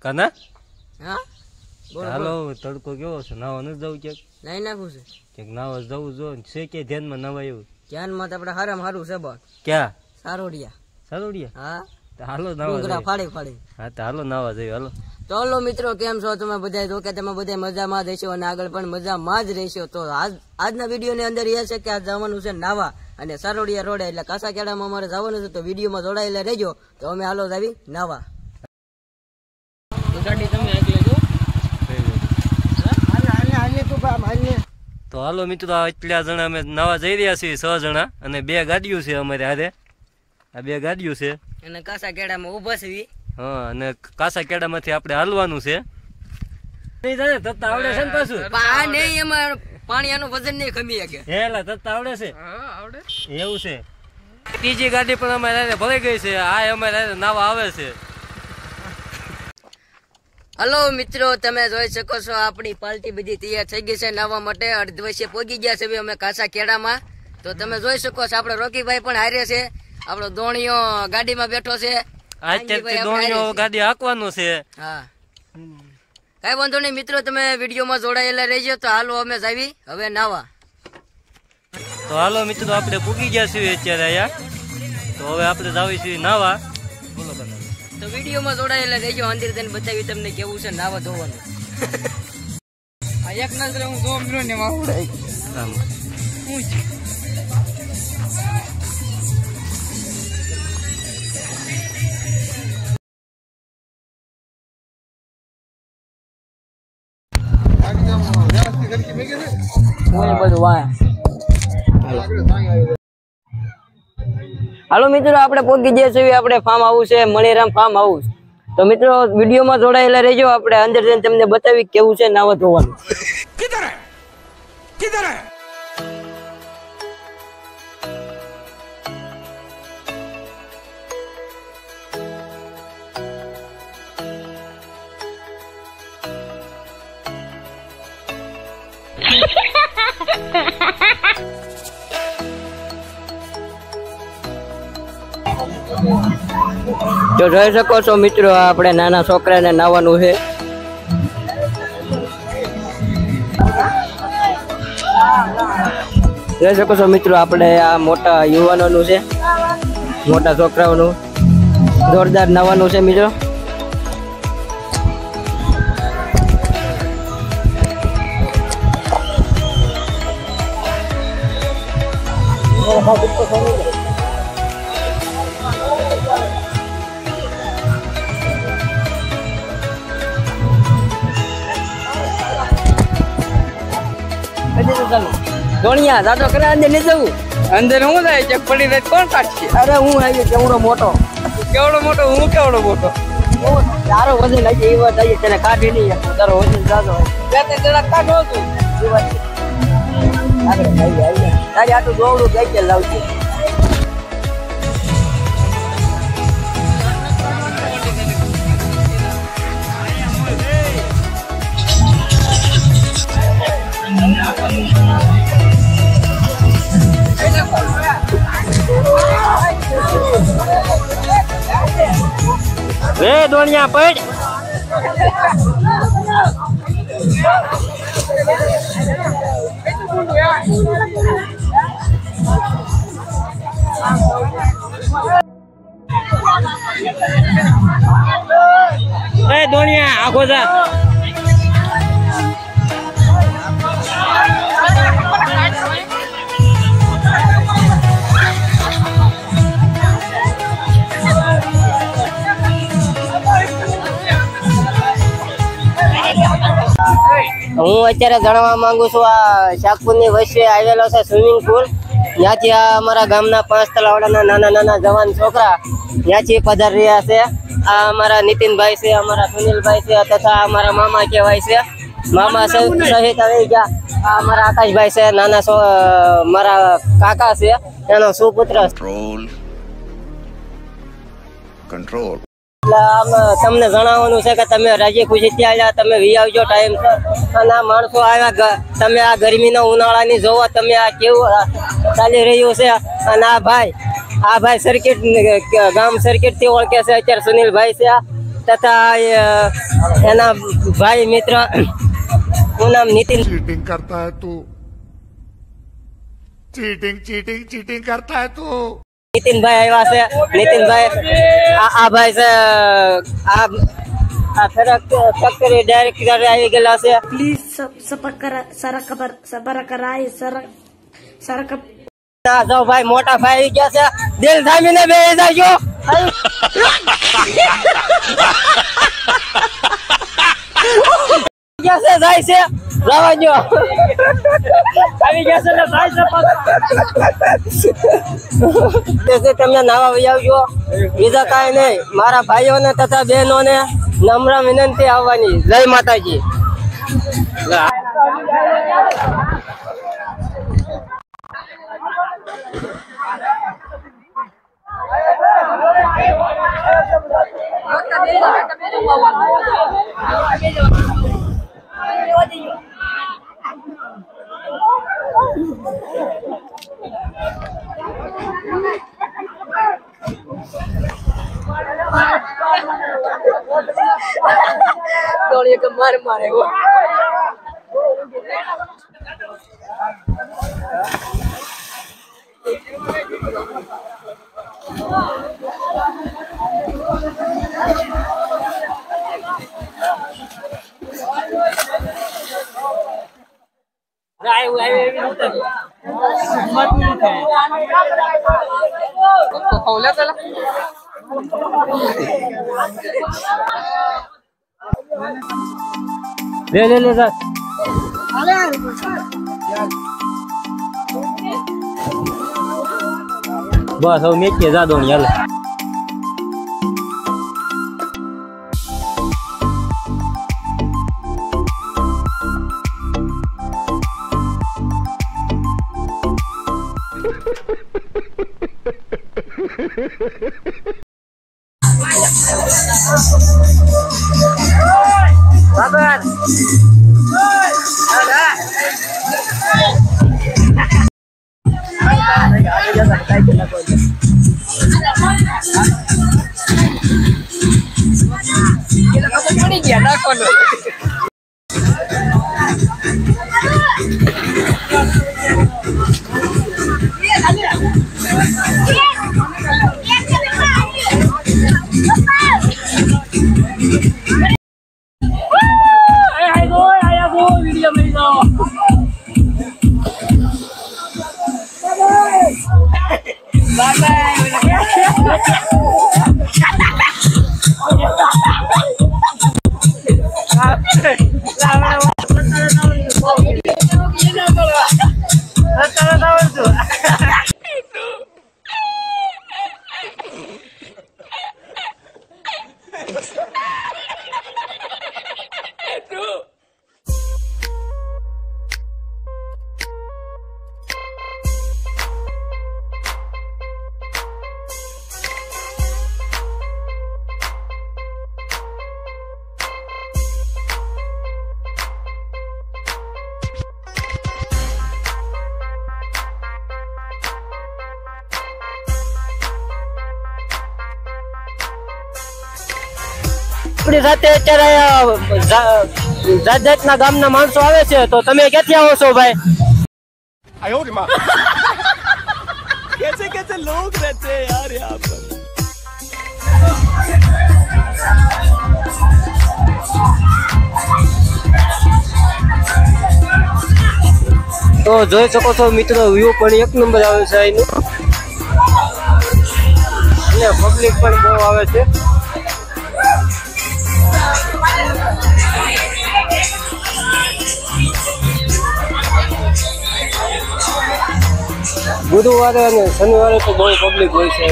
કાના હા હાલો તડકો કેવો છે નાવા નથી જવું ક્યાંક લઈ નાખું છે ક્યાંક નાવા જવું જો છે કે ધ્યાનમાં નવા એવું ધ્યાનમાં તો આપણે હારામાં હારું છે બસ ક્યાં સારોડિયા સારોડિયા હા તો હાલો નાવા ડુંગરા જઈએ. ફાડી ફાડી હા તો હાલો નાવા જઈએ હાલો તો હલો મિત્રો કેમ છો તમે બધા જો કે તમે બધા મજામાં જ રહેશો અને આગળ પણ મજામાં જ રહેશો તો આજના વિડીયોની અંદર એ છે કે આજ જવાનું છે નાવા અને સારોડિયા રોડે એટલે કાસાકેડામાં અમારે જવાનું છે તો વિડીયોમાં જોડાયેલા રહેજો તો અમે હાલો જાવી નાવા ગાડી તમે આટલે જો તો હાલો મિત્રો એટલા જણા અમે નાવા જઈ રહ્યા છીએ 6 જણા અને 2 ગાડીઓ છે અમારે હારે આ 2 ગાડીઓ છે અને કાસાકેડામાં ઊભા છે હા અને કાસાકેડામાંથી આપણે હાલવાનું છે નહીં જાને તત્તા આવડે છે ને પાછું આ નહીં એમાં પાણી આનું વજન નહીં ખમી શકે હેલા તત્તા આવડે છે આવડે એવું છે ત્રીજી ગાડી પણ અમારે હારે ભરાઈ ગઈ છે આ અમારે હારે નાવા આવે છે હલો મિત્રો તમે જોઈ શકો છો આપણી પાર્ટી બધી તૈયાર થઈ ગઈ છે નાવા માટે અડધવૈસે પહોંચી ગયા છે અમે કાસાકેડામાં તો તમે જોઈ શકો છો આપણે રોકીભાઈ પણ હારે છે આપણો દોણીઓ ગાડીમાં બેઠો છે અત્યારથી દોણીઓ ગાડી હાંકવાનું છે હા કઈ વાંધો નહીં મિત્રો તમે વિડીયોમાં જોડાયેલા રહેજો તો હાલો અમે જાવી હવે નાવા તો હાલો મિત્રો આપણે પૂગી ગયા છીએ અત્યારે અહીંયા તો હવે આપણે જાવી છીએ નાવા બોલો બના તો વિડીયોમાં જોડાયેલા રહેજો અંદર જઈને બતાવી તમને કેવું છે નાવા ધોવાનું એક નજરે હું ધોમ રહ્યો ને માવડાઈ હાલો મિત્રો આપણે પહોંચી ગયા છીએ આપણે ફાર્મ હાઉસ છે મણિરામ ફાર્મ હાઉસ તો મિત્રો વિડીયોમાં જોડાયેલા રહેજો આપણે અંદર જઈને તમને બતાવી કેવું છે નાવા ધોવાનું તો જોઈ શકો છો મિત્રો આપણે નાના છોકરાને નાવાનું છે જોઈ શકો છો મિત્રો આપણે આ મોટા યુવાનોનું છે મોટા છોકરાઓનું જોરદાર નાવાનું છે મિત્રો ધોણિયા દાદો કરે અંદર નહીં જવું અંદર હું થાય છે પડી રહે કોણ કાઢશે અરે હું આવી કેવડો મોટો હું કેવડો મોટો તારો વજન લાગે એ વાત આવી તને કાઢી નહીં તારો વજન જાજો જરા કાઢો તું એ વાત તારી આટલું દોડું ગઈ લાવશે રે દોણિયા પડ રે દોણિયા આખો જા હું અત્યારે જાણવા માંગુ છું આ શાકપુરની વચ્ચે આવેલો છે સ્વિમિંગ પુલ ત્યાંથી આ અમારા ગામના 5 તલાવડાના નાના નાના જવાન છોકરા ત્યાંથી પધારી રહ્યા છે આ અમારા નીતિનભાઈ છે અમારા સુનિલભાઈ છે તથા અમારા મામા કહેવાય છે મામા સહિત આવી ગયા આ અમારા આકાશભાઈ છે નાના મારા કાકા છે એનો સુપુત્ર કંટ્રોલ તમને જણાવવાનું છે કે તમે રાજી ખુશી ત્યાં તમે વી આવજો ટાઈમ અને આ માણસો આવ્યા તમે આ ગરમીના ઉનાળાની જોવો તમે આ કેવું ચાલી રહ્યું છે અને આ ભાઈ સર્કિટ ગામ સર્કિટ થી ઓળખે છે અત્યારે સુનિલભાઈ છે તથા એના ભાઈ મિત્ર નું નામ નીતિન. चीटिंग करता है तू, चीटिंग चीटिंग चीटिंग करता है तू. નીતિનભાઈ આવ્યા છે. નીતિનભાઈ આ ભાઈ છે આ ફેક્ટરી ડાયરેક્ટર આવી ગયેલા છે. प्लीज सबर कराए सर ના જો ભાઈ મોટા ભાઈ આવી ગયા છે. દિલ થામીને બેસી જાજો. જાય છે જવા દો. આવી ગયા છે જાય છે તમે નાવા વહી આવજો. બીજા કાંઈ નહીં. મારા ભાઈઓને તથા બહેનોને નમ્ર વિનંતી આવવાની. જય માતાજી. મારે ले सर बस હવે મેચીએ જાદો ની હાલ. આપણી સાથે અત્યારે જાત જાતના ગામના માણસો આવે છે. તો તમે ક્યાંથી આવો છો ભાઈ? कैसे कैसे लोग रहते हैं यार यहाँ पर. તો જોઈ શકો છો મિત્રો, વ્યૂ પણ એક નંબર આવે છે અહીંનું, અને પબ્લિક પણ બહુ આવે છે. બુધવારે અને શનિવારે તો બહુ પબ્લિક હોય છે.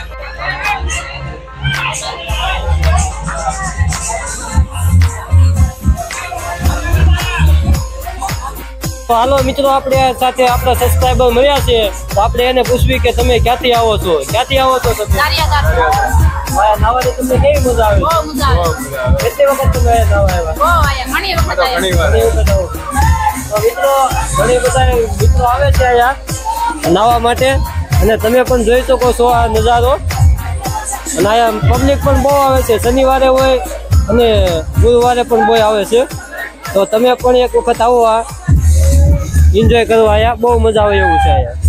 તો હાલો મિત્રો, આપણે સાથે આપણા સબસ્ક્રાઈબર મળ્યા છે. તો આપણે એને પૂછવી કે તમે ક્યાંથી આવો છો? ક્યાંથી આવો છો તમે? નાવાની તમને કેવી મજા આવે? કેટલી વખત તમે નાવા આવ્યા? તો મિત્રો ઘણી બધા મિત્રો આવે છે અહીંયા નાવા માટે, અને તમે પણ જોઈ શકો છો આ નજારો. અને અહીંયા પબ્લિક પણ બહુ આવે છે, શનિવારે હોય અને ગુરુવારે પણ બહુ આવે છે. તો તમે પણ એક વખત આવો, આ એન્જોય કરવા અહીંયા બહુ મજા આવે એવું છે અહીંયા.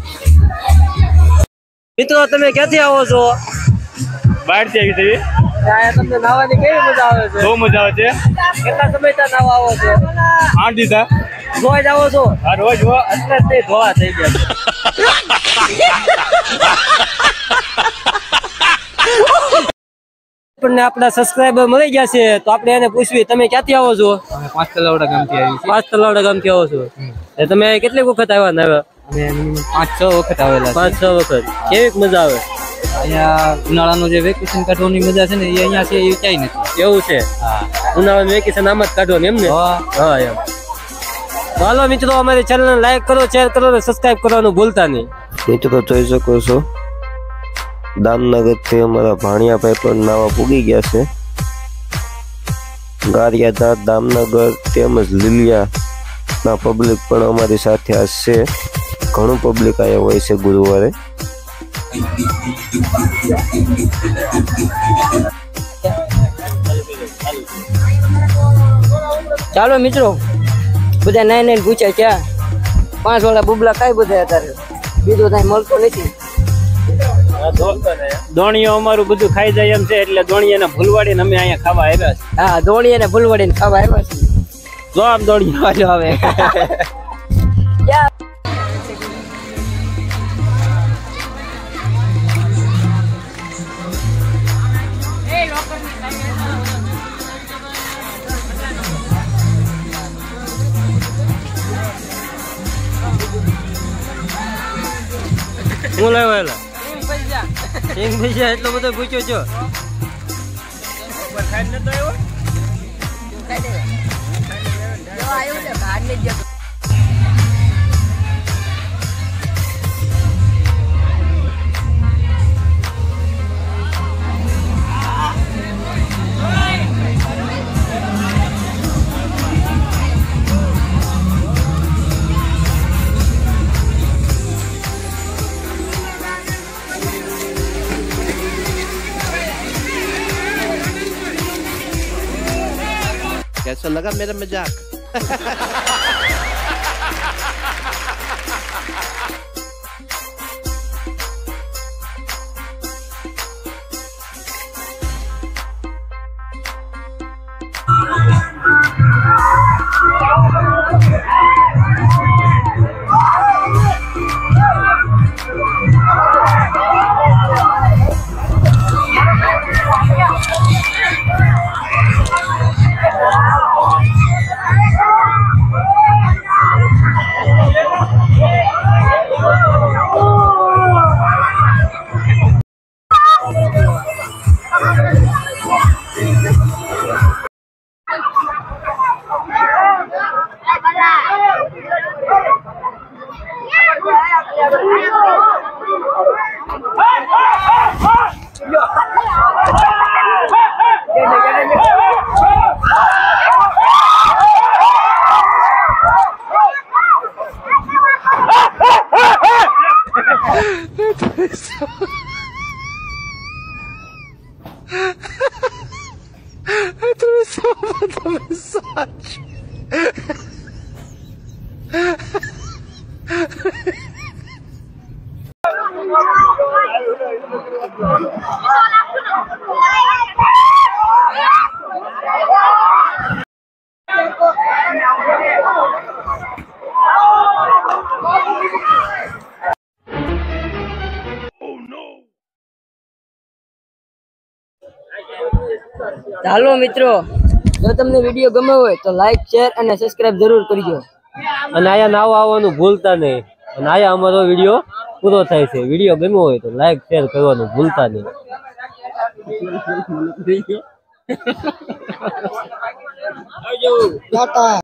મિત્રો તમે ક્યાંથી આવો છો? બહારથી આવી છે. અહીંયા તમને નાવાની કેવી મજા આવે છે? બહુ મજા આવે છે. કેટલા સમયથી નાવા આવો છો? 8 દિવસ. રોજ આવો છો? હા, રોજ. એટલે જ તે ધોવા થઈ ગયા છે. આપણને આપણા સબસ્ક્રાઇબર મળી ગયા છે, તો આપણે એને પૂછવી, તમે ક્યાંથી આવો છો? અમે 5 તલાવડા ગામથી આવી છીએ. 5 તલાવડા ગામથી આવો છો. તમે કેટલી વખત આવ્યા ને? અમે 5-6 વખત આવેલા. 5-6 વખત. કેવી મજા આવે અહીંયા? ઉનાળાનું જે વેકેશન કાઢવાની મજા છે ને, એ અહીંયા છે, એ ક્યાંય નથી. એવું છે? હા, ઉનાળાનું વેકેશન આમ જ કાઢવાનું એમ ને? હા એમ. હાલો મિત્રો, અમારી ચેનલને લાઈક કરો, શેર કરો અને સબસ્ક્રાઇબ કરવાનું ભૂલતા નહીં. મિત્રો જોઈ શકો છો, દામનગર થી અમારા ભાણિયાભાઈ પણ નાવા પૂગી ગયા છે. ગારિયાધાર, દામનગર તેમજ લીલિયા ના પબ્લિક પણ અમારી સાથે હશે. ઘણું પબ્લિક અહીંયા હોય છે ગુરુવારે. ચાલો મિત્રો, બધા નાઈ પૂછે ક્યાં 5 વાળા બુબલા કઈ બધા અત્યારે બીજું કઈ મળતો નથી. દોણીઓ અમારું બધું ખાઈ જાય એમ છે, એટલે દોણીયાને ભૂલવાડીને અમે અહીંયા ખાવા આવ્યા છે. હા, દોણી અને ફૂલવાડીને ખાવા આવ્યા છે. જો આમ દોણીઓ આવે. હું લાવેલા સિંગ ભજીયા એટલો બધો પૂછ્યો છો? कैसा लगा मेरा मजाक? ચાલો મિત્રો, જો તમને વિડીયો ગમ્યો હોય તો લાઈક, શેર અને સબસ્ક્રાઇબ જરૂર કરજો. અને અહીંયા નાવા આવવાનું ભૂલતા નહીં. અને અહીંયા અમારો વિડીયો પૂરો થાય છે. વિડીયો ગમ્યો હોય તો લાઈક, શેર કરવાનું ભૂલતા નહીં. ટાટા.